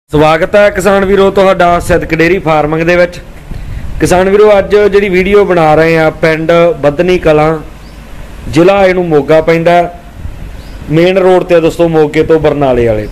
स्वागत है किसान वीरो तुहाडा सिद्दक डेयरी फार्मिंग दे विच। किसान वीरो अज जिहड़ी वीडियो बना रहे हैं पिंड बदनी कलां जिला इहनूं मोगा पैंदा मेन रोड ते दोस्तों मोगे तो बरनाले वाले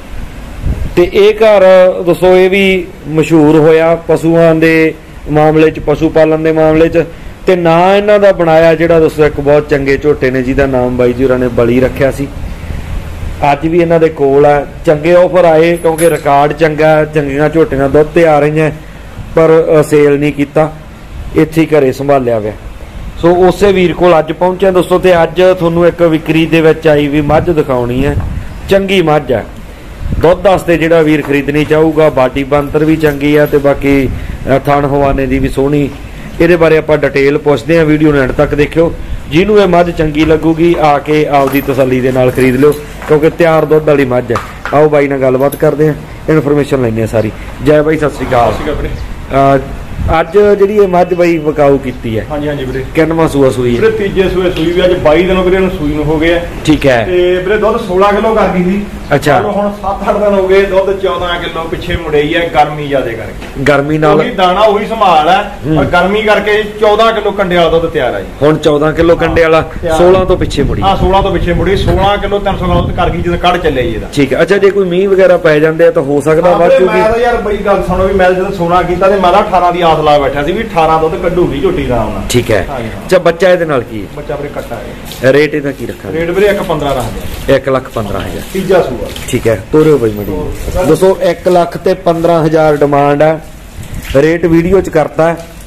ते इह घर दोस्तों ये भी मशहूर होया पशुआं दे मामले च पशु पालन दे मामले च ते ना इन्हां दा बनाया जिहड़ा दोस्तों एक बहुत चंगे झोटे ने जिहदा नाम बाई जी होरां ने बली रखिया सी। अज भी इन्हां दे कोल है चंगे ऑफर आए क्योंकि रिकॉर्ड चंगा चंगियां झोटियां दुध ते आ रही हैं पर सेल नहीं किया इत्थे घरे संभालिया गया। सो उस वीर कोल अज पहुंचे दोस्तों ते अज तुहानूं एक विक्री दे विच आई भी मझ दिखाउणी है। चंगी मझ है दुध वास्ते जिहड़ा वीर खरीदनी चाहूगा बाडी बंतर भी चंगी है ते बाकी थण हवाने दी भी सोहनी। इहदे बारे आपां डिटेल पुछदे हां वीडियो नूं एंड तक देखियो। जिन्होंने यह मझ चंगी लगूगी आके आपदी तसल्ली दे नाल खरीद लो क्योंकि तैयार दुध वाली मझ है। आओ बाई नाल गलबात करते हैं इन्फॉर्मेशन लैंदे हैं सारी। जय बाई सत श्री अकाल। अज जिहड़ी ये मझ बाई वकाऊ कीती है हाँ जी वीरे किन्नवां सूआ सूई है तीजे सूए सूई भी अज 22 दिन वीरे नूं सूई नूं हो गए। ठीक है ते वीरे दुध 16 किलो कर गई थी। अच्छा हुण 7-8 दिन हो गए दुध 14 किलो पिछे मुड़ई है गर्मी ज्यादा करके गर्मी नाल वही दाना वही संभाल है पर गर्मी करके 14 किलो कंडे वाला दुध तैयार है जी। हुण 14 किलो कंडे वाला 16 तो पिछे मुड़ी। हां 16 तो पिछे मुड़ी 16 किलो 300 ग्राम दुध कर गई जद कड़ चले जी ਇਹਦਾ। ठीक है अच्छा जे कोई मीह वगैरह पै जांदे तो हो सकदा वध जूगी। मैं तो यार बई गल सुनो भी मैं जद 16 कीता ते मैं 18 ਦੀ ਆਸ ਲਾ ਬੈਠਾ ਸੀ ਵੀ 18 ਦੁੱਧ ਕੱਢੂਗੀ ਝੋਟੀ ਦਾ ਆਉਣਾ। ठीक है अच्छा बच्चा ਇਹਦੇ ਨਾਲ ਕੀ ਬੱਚਾ ਵੀਰੇ ਕੱਟਾ ਹੈ रेट ਇਹਦਾ ਕੀ ਰੱਖਾ रेट ਵੀਰੇ 1.15 ਰੱਖਦੇ 1,15,000 ਤੀਜਾ ਸੂਆ। ठीक है तोरियो बई मड़ी दोस्तों 1,15,000 डिमांड है रेट वीडियो च करता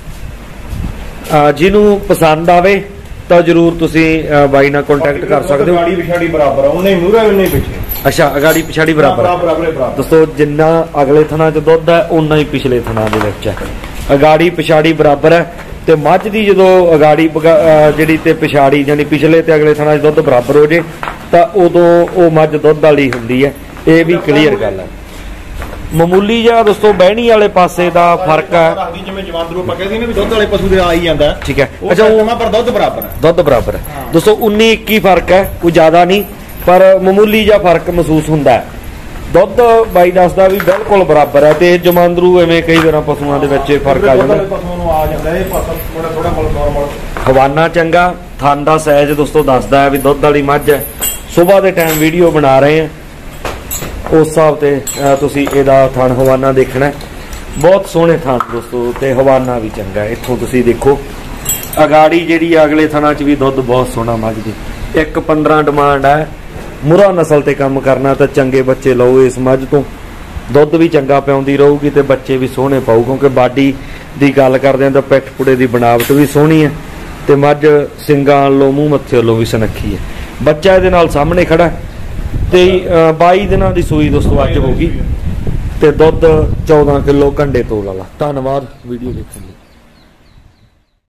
है। जिन्हों पसंद आवे तो जरूर तुसी बाई नाल कॉन्टैक्ट कर सकते हो। गाड़ी पिछाड़ी बराबर है उन्हें मूहरे उन्हें पीछे। अच्छा अगाड़ी पिछाड़ी बराबर दोस्तों जिन्ना अगले थना च दुध है उन्ना ही पिछले थना दे विच है। अगाड़ी पिछाड़ी बराबर है ते मझ दी जदों अगाड़ी जिहड़ी ते पिछाड़ी यानी पिछले ते अगले थना च दुध बराबर हो जे तां उदों ओ मझ दुध वाली हुंदी है। ये भी क्लीयर गल है। मामूली जिहा दोस्तों बहनी वाले पासे दा फर्क है जिवें जवांदरू पके सी ने भी दुध वाले पशु दे आ ही जांदा। ठीक है अच्छा पर दुध बराबर है दुध बराबर है दोस्तों 19-21 फर्क है कोई ज्यादा नहीं पर मामूली जिहा फर्क महसूस हुंदा है। दुध बाई दसदा भी बिल्कुल बराबर है ते जमांदरू एवें कई बार पशुआं दे विच फर्क आ जांदा हवाना चंगा थन दा साइज दोस्तों दसदा है भी दुध वाली मझ है। सुबह के टाइम वीडियो बना रहे हैं उस हिसाब से तुसी इहदा थन हवाना देखना है। बहुत सोहने थन दोस्तों ते हवाना भी चंगा है। इत्थों तुसी देखो अगाड़ी जिहड़ी अगले थना च भी दुध बहुत सोहना मझ दी 1.15 डिमांड है। मुरा नस्ल ते काम करना तो चंगे बच्चे लो इस मझ तो दुध भी चंगा पिआउंदी रहूगी ते बच्चे भी सोहने पाऊ क्योंकि बाडी दी गल करदे हां तां पिठ पुड़े दी बनावट भी सोहनी है ते मझ सिंगां वालों मूँह मत्थे वालों भी सुनक्खी है। बच्चा इहदे नाल सामने खड़ा ते 22 दिनां दी सूई दोस्तों अज होगी ते दुध 14 किलो कंडे तोल वाला। धन्नवाद वीडियो देखने।